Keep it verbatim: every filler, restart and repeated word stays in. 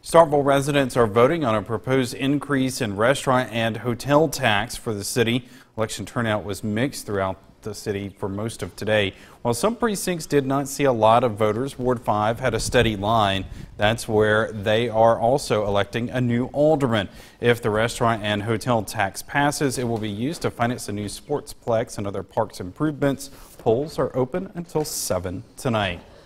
Starkville residents are voting on a proposed increase in restaurant and hotel tax for the city. Election turnout was mixed throughout the city for most of today. While some precincts did not see a lot of voters, Ward five had a steady line. That's where they are also electing a new alderman. If the restaurant and hotel tax passes, it will be used to finance a new sportsplex and other parks improvements. Polls are open until seven tonight.